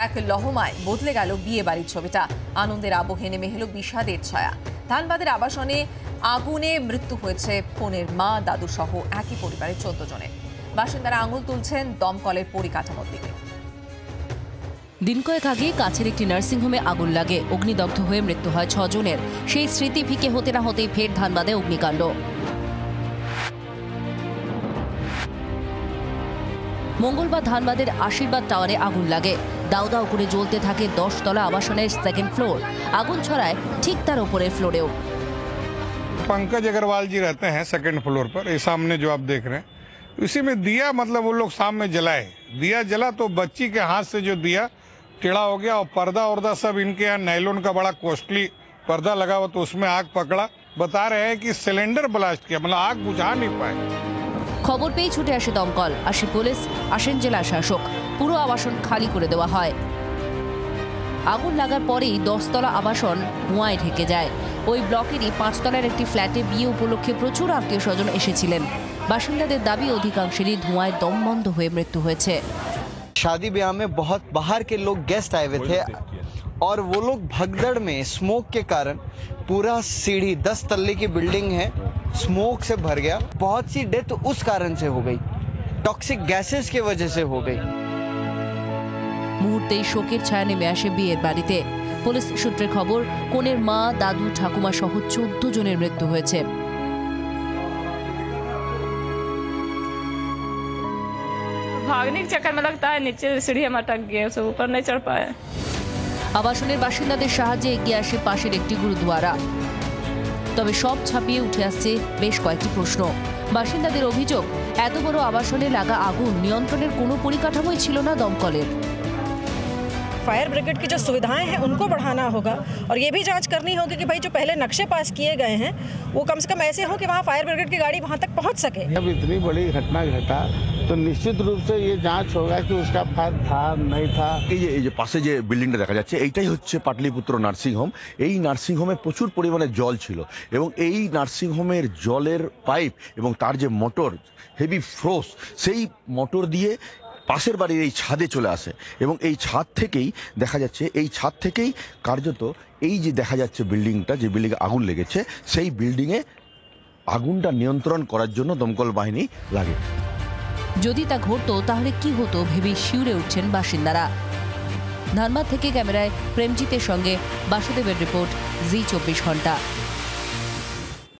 এক লহমায় বদলে গেল বিয়ে বাড়ির ছবিটা। আনন্দের আবহে নেমে এলো বিষাদের ছায়া। ধানবাদের আবাসনে আগুনে মৃত্যু হয়েছে কনের মা, দাদু সহ একই পরিবারের 14 জনের। বাসিন্দারা আঙুল তুলছেন দমকলের পরিকাঠামোর দিকে। দিন কয়েক আগে কাছের একটি নার্সিংহোমে আগুন লাগে, অগ্নিদগ্ধ হয়ে মৃত্যু হয় 6 জনের। সেই স্মৃতি ফিকে হতে না হতেই ফের ধানবাদে অগ্নিকাণ্ড। মঙ্গলবার ধানবাদের আশীর্বাদ টাওয়ারে আগুন লাগে। দাউ দাউ করে জ্বলতে থাকে 10 তলা আবাসনের 2nd ফ্লোর। আগুন ছড়ায় ঠিক তার উপরের ফ্লোরেও। पंकज अग्रवाल जी रहते हैं 2nd फ्लोर पर। ये सामने जो आप देख रहे हैं, इसी में दिया, मतलब वो लोग शाम में जलाए, दिया जला तो बच्ची के हाथ से जो दिया टेढ़ा हो गया और पर्दा वर्दा सब इनके यहाँ नायलॉन का बड़ा कॉस्टली पर्दा लगा हुआ, तो उसमें आग पकड़ा। बता रहे हैं कि सिलेंडर ब्लास्ट किया, मतलब आग बुझा नहीं पाए। খবর পেয়ে ছুটে আসে দমকল, আসে পুলিশ, আসেন জেলা শাসক। পুরো আবাসন খালি করে দেওয়া হয়। আগুন লাগার পরেই 10 তলা আবাসন ধোঁয়ায় ঢেকে যায়। ওই ব্লকেরই 5 তলার একটি ফ্ল্যাটে বিয়ে উপলক্ষে প্রচুর আত্মীয় স্বজন এসেছিলেন। বাসিন্দাদের দাবি অধিকাংশেরই ধোঁয়ায় দম বন্ধ হয়ে মৃত্যু হয়েছে। शादी ब्याह में बहुत बाहर के लोग गेस्ट आए हुए थे और वो लोग भगदड़ में स्मोक के कारण पूरा सीढ़ी 10 तल्ले की बिल्डिंग है, स्मोक से भर गया। बहुत सी डेथ उस कारण से हो गई, टॉक्सिक गैसेस की वजह से हो गई। মুহূর্তেই শোকের ছায়া নেমে আসে বিয়ের বাড়িতে। পুলিশ সূত্রে খবর, কনের মা, দাদু, ঠাকুমা সহ 14 জনের মৃত্যু হয়েছে। भागने के चक्कर में लगता है नीचे सीढ़ी हम अटक गए, उसे ऊपर नहीं चढ़ पाए। আবাসনের বাসিন্দাদের সাহায্যে এগিয়ে আসে পাশের একটি গুরুদুয়ারা। তবে সব ছাপিয়ে উঠে আসছে বেশ কয়েকটি প্রশ্ন। বাসিন্দাদের অভিযোগ, এত বড় আবাসনে লাগা আগুন নিয়ন্ত্রণের কোনো পরিকাঠামোই ছিল না দমকলের। फायर ब्रिगेड की जो सुविधाएं हैं उनको बढ़ाना होगा और ये भी जांच करनी होगी कि भाई जो पहले नक्शे पास किए गए हैं वो कम से कम ऐसे हो कि वहाँ फायर ब्रिगेड की गाड़ी वहाँ तक पहुँच सके। जब इतनी बड़ी घटना घटा तो निश्चित रूप से ये जांच होगा कि उसका फायर था नहीं था। এই যে পাশে যে বিল্ডিংটা দেখা যাচ্ছে, এইটাই হচ্ছে পাটলিপুত্র নার্সিং হোম। এই নার্সিং হোমে প্রচুর পরিমাণে জল ছিল এবং এই নার্সিং হোমের জলের পাইপ এবং তার যে মোটর, হেভি ফোর্স, সেই মোটর দিয়ে পাশের বাড়ির এই ছাদে চলে আসে এবং এই ছাদ থেকেই দেখা যাচ্ছে, এই ছাদ থেকেই কার্যত এই যে দেখা যাচ্ছে বিল্ডিংটা, যে বিল্ডিংয়ে আগুন লেগেছে, সেই বিল্ডিংয়ে আগুনটা নিয়ন্ত্রণ করার জন্য দমকল বাহিনী লাগে। যদি তা ঘটতো তাহলে কি হতো ভেবে শিউরে উঠছেন বাসিন্দারা। ধানবাদ থেকে ক্যামেরায় প্রেমজিতের সঙ্গে বাসুদেবের রিপোর্ট, জি 24 ঘন্টা।